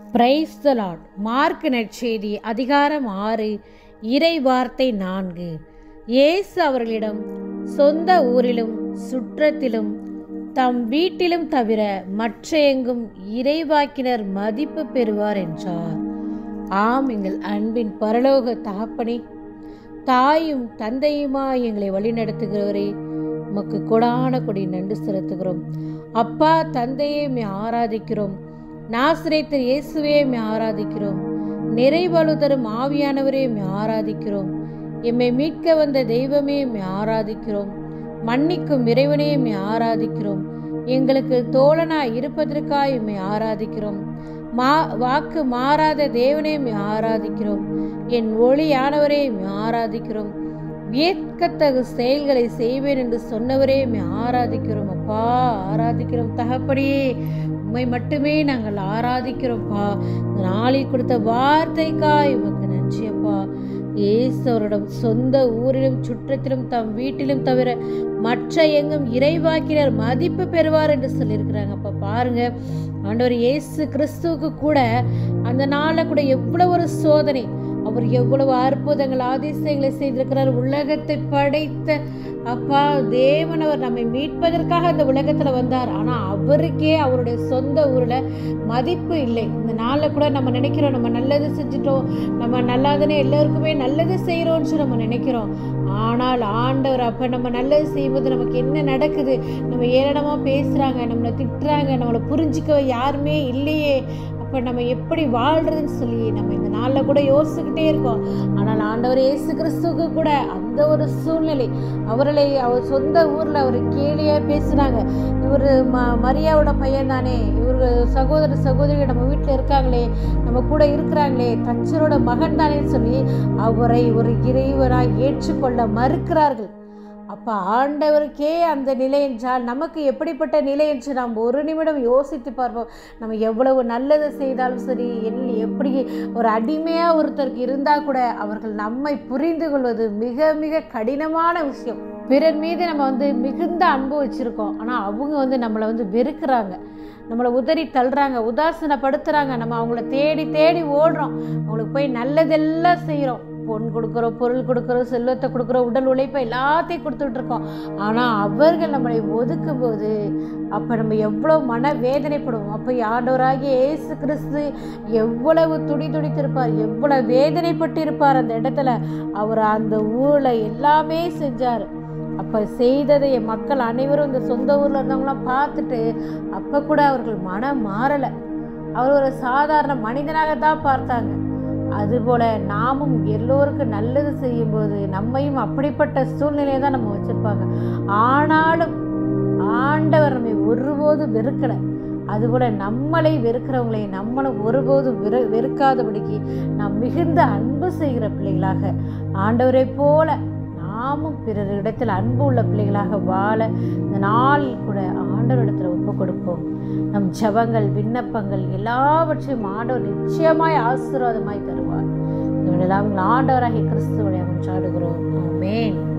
Praise the Lord. Mark நற்செய்தி அதிகாரம் 6 இறை வார்த்தை 4. இயேசு அவர்களிடம், சொந்த ஊரிலும் சுற்றத்திலும் தம் வீட்டிலும் தவிர மற்ற எங்கும் இறைவாக்கினர் மதிப்பு பெறுவார் என்றார். ஆம், எங்கள் அன்பின் பரலோக தகப்பனே, தாயும் தந்தையுமாய் எங்களை வழிநடத்துகிறவரே, உமக்கு கொடான கொடி நன்றி செலுத்துகிறோம். அப்பா தந்தையை ஆராதிக்கிறோம். நாசரேத்தர் இயேசுவே ஆராதிக்கிறோம். நிறைவாழ்வு தரும் ஆவியானவரே ஆராதிக்கிறோம். எம்மை மீட்க வந்த தெய்வமே ஆராதிக்கிறோம். மன்னிக்கும் இறைவனே ஆராதிக்கிறோம். எங்களுக்கு தோழனாய் இருப்பதற்காக எம்மை ஆராதிக்கிறோம். வாக்கு மாறாத தேவனே ஆராதிக்கிறோம். என் ஒளியானவரே ஆராதிக்கிறோம். வியக்கத்தகு செயல்களை செய்வேன் என்று சொன்னவரே ஆராதிக்கிறோம். அப்பா ஆராதிக்கிறோம். தகப்படியே உம்மை மட்டுமே நாங்கள் ஆராதிக்கிறோம்ப்பா. இந்த நாளில் கொடுத்த வார்த்தைக்காய் உமக்கு நன்றி அப்பா. இயேசு அவரிடம், சொந்த ஊரிலும் சுற்றத்திலும் தம் வீட்டிலும் தவிர மற்ற எங்கும் இறைவாக்கினர் மதிப்பு பெறுவார் என்று சொல்லியிருக்கிறாங்க. அப்பா பாருங்க, ஆண்டவர் இயேசு கிறிஸ்துவுக்கு கூட அந்த நாளில் கூட எவ்வளவு ஒரு சோதனை, அவர் எவ்வளவு அற்புதங்கள் அதிசயங்களை செய்திருக்கிறார். உலகத்தை படைத்த அப்பா தேவன் அவர் நம்மை மீட்பதற்காக அந்த உலகத்துல வந்தார். ஆனா அவருக்கே அவருடைய சொந்த ஊர்ல மதிப்பு இல்லை. இந்த நாளில் கூட நம்ம நினைக்கிறோம், நம்ம நல்லது செஞ்சுட்டோம், நம்ம நல்லாதானே எல்லாருக்குமே நல்லது செய்யறோம்னு நம்ம நினைக்கிறோம். ஆனால் ஆண்டவர் அப்ப நம்ம நல்லது செய்யும்போது நமக்கு என்ன நடக்குது? நம்ம ஏளனமா பேசுறாங்க, நம்மளை திட்டுறாங்க, நம்மளை புரிஞ்சுக்க யாருமே இல்லையே, அப்ப நம்ம எப்படி வாழ்றதுன்னு சொல்லி நம்ம இந்த நாளில் கூட யோசிச்சுக்கிட்டே இருக்கோம். ஆனால் ஆண்டவர் இயேசு கிறிஸ்துவுக்கு கூட அந்த ஒரு சூழ்நிலை, அவர் சொந்த ஊர்ல அவர் கேலியா பேசுனாங்க. இவர் மரியாவோட பையன் தானே, இவரு சகோதரிகள் நம்ம வீட்டுல இருக்காங்களே, நம்ம கூட இருக்கிறாங்களே, தச்சரோட மகன் தானேன்னு சொல்லி அவரை ஒரு இறைவராய் ஏற்றுக்கொள்ள மறுக்கிறார்கள். அப்போ ஆண்டவருக்கே அந்த நிலை என்றால் நமக்கு எப்படிப்பட்ட நிலை என்று நாம் ஒரு நிமிடம் யோசித்து பார்ப்போம். நம்ம எவ்வளவு நல்லது செய்தாலும் சரி, எப்படி ஒரு அடிமையாக ஒருத்தருக்கு இருந்தால் கூட அவர்கள் நம்மை புரிந்து கொள்வது மிக மிக கடினமான விஷயம். பிறர் மீது நம்ம மிகுந்த அன்பு வச்சுருக்கோம், ஆனால் அவங்க நம்மளை வெறுக்கிறாங்க, நம்மளை உதறி தள்ளுறாங்க, உதாசீனப்படுத்துகிறாங்க. நம்ம அவங்கள தேடி தேடி ஓடுறோம், அவங்களுக்கு போய் நல்லதெல்லாம் செய்கிறோம், பொன் கொடுக்குறோம், பொருள் கொடுக்குறோம், செல்வத்தை கொடுக்குறோம், உடல் உழைப்பை எல்லாத்தையும் கொடுத்துட்ருக்கோம். ஆனால் அவர்கள் நம்மளை ஒதுக்கும் போது அப்போ நம்ம எவ்வளோ மன வேதனைப்படுவோம். அப்போ ஆண்டவராகிய இயேசு கிறிஸ்து எவ்வளவு துடித்திருப்பார், எவ்வளவு வேதனைப்பட்டு இருப்பார். அந்த இடத்துல அவர் அந்த ஊரில் எல்லாமே செஞ்சார். அப்போ செய்ததை மக்கள் அனைவரும் இந்த சொந்த ஊரில் இருந்தவங்களாம் பார்த்துட்டு அப்போ கூட அவர்கள் மனம் மாறலை. அவர் ஒரு சாதாரண மனிதனாகத்தான் பார்த்தாங்க. அதுபோல நாமும் எல்லோருக்கும் நல்லது செய்யும்போது நம்மையும் அப்படிப்பட்ட சூழ்நிலையை தான் நம்ம வச்சிருப்பாங்க. ஆனாலும் ஆண்டவர் நம்மை ஒருபோதும் வெறுக்கலை. அதுபோல நம்மளை வெறுக்கிறவங்களை நம்மளும் ஒருபோதும் வெறுக்காதபடிக்கு நாம் மிகுந்த அன்பு செய்கிற பிள்ளைகளாக, ஆண்டவரை போல நாமும் பிறரிடத்தில் அன்பு உள்ள பிள்ளைகளாக வாழ இந்த நாளில் கூட ஆண்டவரிடத்தில் ஒப்பு கொடுப்போம். நம் ஜெபங்கள், விண்ணப்பங்கள் எல்லாவற்றையும் ஆண்டவர் நிச்சயமாய் ஆசீர்வாதமாய் தருவார். இதெல்லாம் ஆண்டவராகிய கிறிஸ்துவை மன்றாடுகிறோம். ஆமென்.